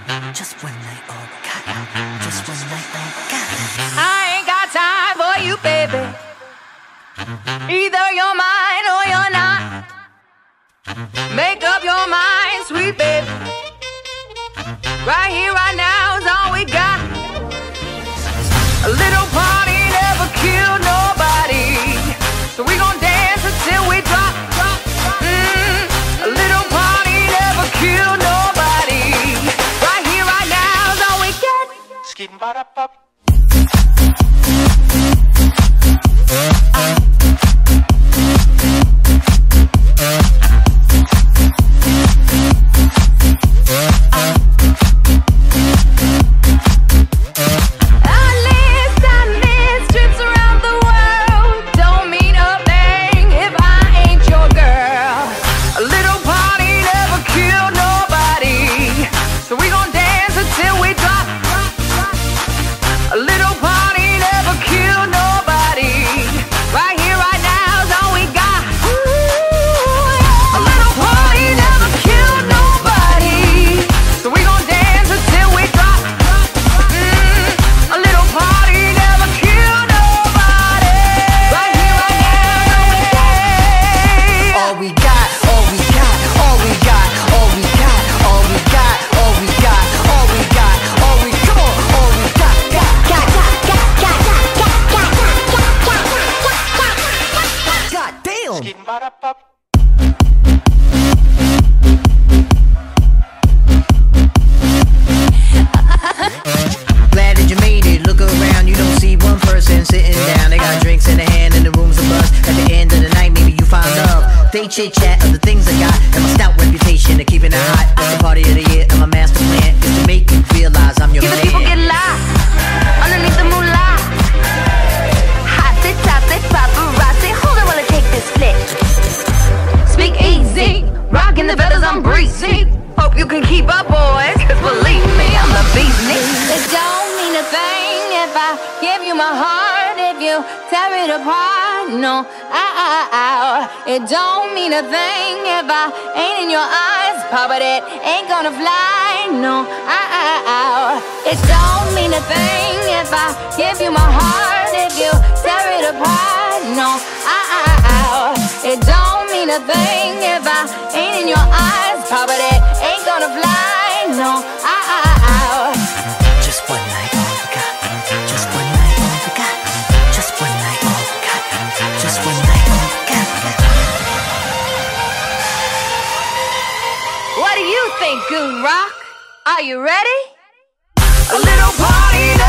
Just one night, all we got. Just one night, all we got. I ain't got time for you, baby. Either you're mine or you're not. Make up your mind, sweet baby. Right here, right now is all we got. A little party never killed nobody, so we gon' dance until we drop. A little party never killed nobody. Right here, right now is all we got. Skin ba-da-pop. Glad that you made it. Look around, you don't see one person sitting down. They got drinks in their hand and the room's a buzz. At the end of the night, maybe you find love. They chit chat of the things I got and my stout reputation of keeping it hot. It's the party of the year and my master plan is to make you realize I'm your man. The people get lost underneath the moonlight. Hot, they top, they paparazzi. Hold on while I take this flick. Speak easy, rocking the feathers, I'm breezy. Hope you can keep up, boys, cause believe me, I'm the beast. It don't mean a thing if I give you my heart, if you tear it apart. No, it don't mean a thing if I ain't in your eyes, Papa, it ain't gonna fly. No, it don't mean a thing if I give you my heart, if you tear it apart. No, it don't mean a thing if I ain't in your eyes, Papa, it ain't gonna fly. No, just one night, all we got. Just one night, all we got. Just one night, all we got. Just one night, all we got. What do you think, Goon Rock? Are you ready? A little party.